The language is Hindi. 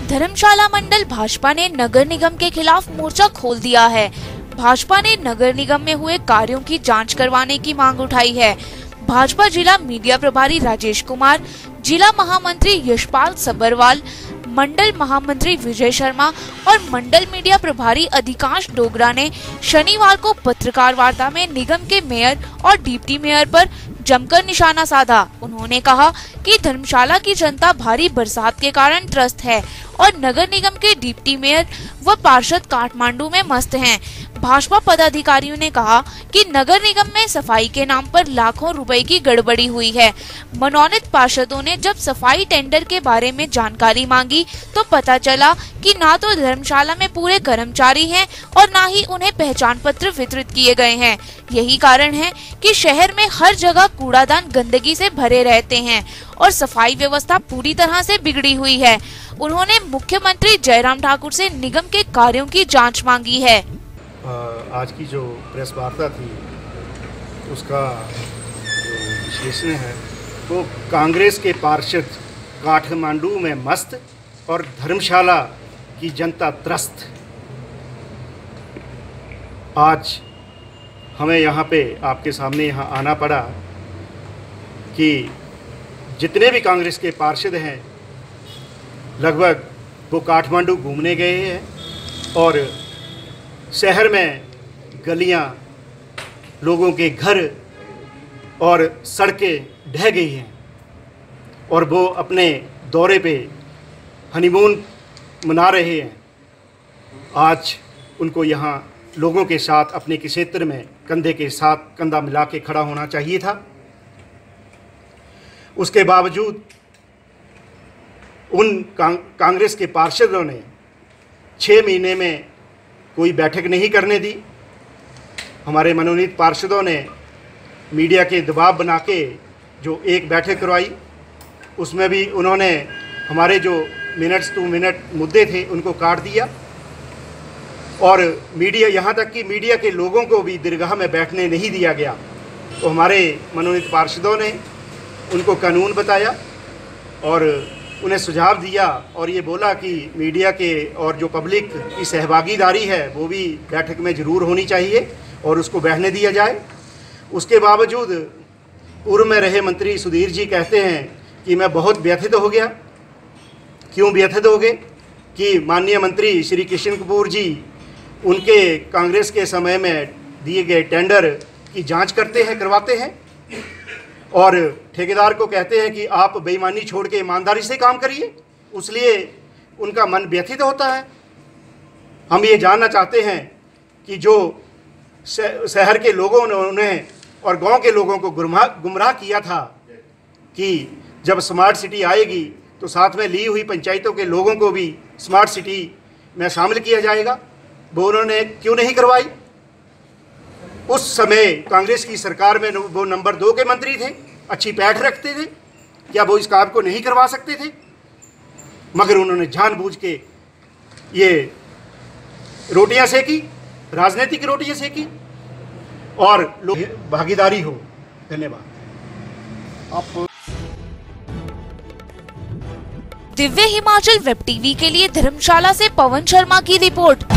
धर्मशाला मंडल भाजपा ने नगर निगम के खिलाफ मोर्चा खोल दिया है। भाजपा ने नगर निगम में हुए कार्यों की जांच करवाने की मांग उठाई है। भाजपा जिला मीडिया प्रभारी राजेश कुमार, जिला महामंत्री यशपाल सबरवाल, मंडल महामंत्री विजय शर्मा और मंडल मीडिया प्रभारी अधिकांश डोगरा ने शनिवार को पत्रकार वार्ता में निगम के मेयर और डिप्टी मेयर पर जमकर निशाना साधा। उन्होंने कहा कि धर्मशाला की जनता भारी बरसात के कारण त्रस्त है और नगर निगम के डिप्टी मेयर व पार्षद काठमांडू में मस्त हैं। भाजपा पदाधिकारियों ने कहा कि नगर निगम में सफाई के नाम पर लाखों रुपए की गड़बड़ी हुई है। मनोनीत पार्षदों ने जब सफाई टेंडर के बारे में जानकारी मांगी तो पता चला कि ना तो धर्मशाला में पूरे कर्मचारी हैं और ना ही उन्हें पहचान पत्र वितरित किए गए हैं। यही कारण है कि शहर में हर जगह कूड़ादान गंदगी से भरे रहते हैं और सफाई व्यवस्था पूरी तरह से बिगड़ी हुई है। उन्होंने मुख्यमंत्री जयराम ठाकुर से निगम के कार्यों की जाँच मांगी है। आज की जो प्रेस वार्ता थी उसका जो विश्लेषण है वो कांग्रेस के पार्षद काठमांडू में मस्त और धर्मशाला की जनता त्रस्त। आज हमें यहाँ पे आपके सामने यहाँ आना पड़ा कि जितने भी कांग्रेस के पार्षद हैं लगभग वो काठमांडू घूमने गए हैं और शहर में गलियां, लोगों के घर और सड़कें ढह गई हैं और वो अपने दौरे पे हनीमून मना रहे हैं। आज उनको यहाँ लोगों के साथ अपने क्षेत्र में कंधे के साथ कंधा मिला के खड़ा होना चाहिए था। उसके बावजूद उन कांग्रेस के पार्षदों ने 6 महीने में कोई बैठक नहीं करने दी। हमारे मनोनीत पार्षदों ने मीडिया के दबाव बना के जो एक बैठक करवाई उसमें भी उन्होंने हमारे जो मिनट्स टू मिनट मुद्दे थे उनको काट दिया और मीडिया यहाँ तक कि मीडिया के लोगों को भी दीर्घा में बैठने नहीं दिया गया। तो हमारे मनोनीत पार्षदों ने उनको कानून बताया और उन्हें सुझाव दिया और ये बोला कि मीडिया के और जो पब्लिक की सहभागीदारी है वो भी बैठक में ज़रूर होनी चाहिए और उसको बैठने दिया जाए। उसके बावजूद पूर्व में रहे मंत्री सुधीर जी कहते हैं कि मैं बहुत व्यथित हो गया। क्यों व्यथित हो गए? कि माननीय मंत्री श्री किशन कपूर जी उनके कांग्रेस के समय में दिए गए टेंडर की जांच करते हैं, करवाते हैं और ठेकेदार को कहते हैं कि आप बेईमानी छोड़ के ईमानदारी से काम करिए, उसलिए उनका मन व्यथित होता है। हम ये जानना चाहते हैं कि जो शहर के लोगों ने उन्हें और गांव के लोगों को गुमराह किया था कि जब स्मार्ट सिटी आएगी तो साथ में ली हुई पंचायतों के लोगों को भी स्मार्ट सिटी में शामिल किया जाएगा, वो उन्होंने क्यों नहीं करवाई? उस समय कांग्रेस की सरकार में वो नंबर 2 के मंत्री थे, अच्छी पैठ रखते थे, क्या वो इस काम को नहीं करवा सकते थे? मगर उन्होंने जानबूझ के ये रोटियां सेकी, राजनीतिक रोटियां सेकी और लोग भागीदारी हो। धन्यवाद। दिव्य हिमाचल वेब टीवी के लिए धर्मशाला से पवन शर्मा की रिपोर्ट।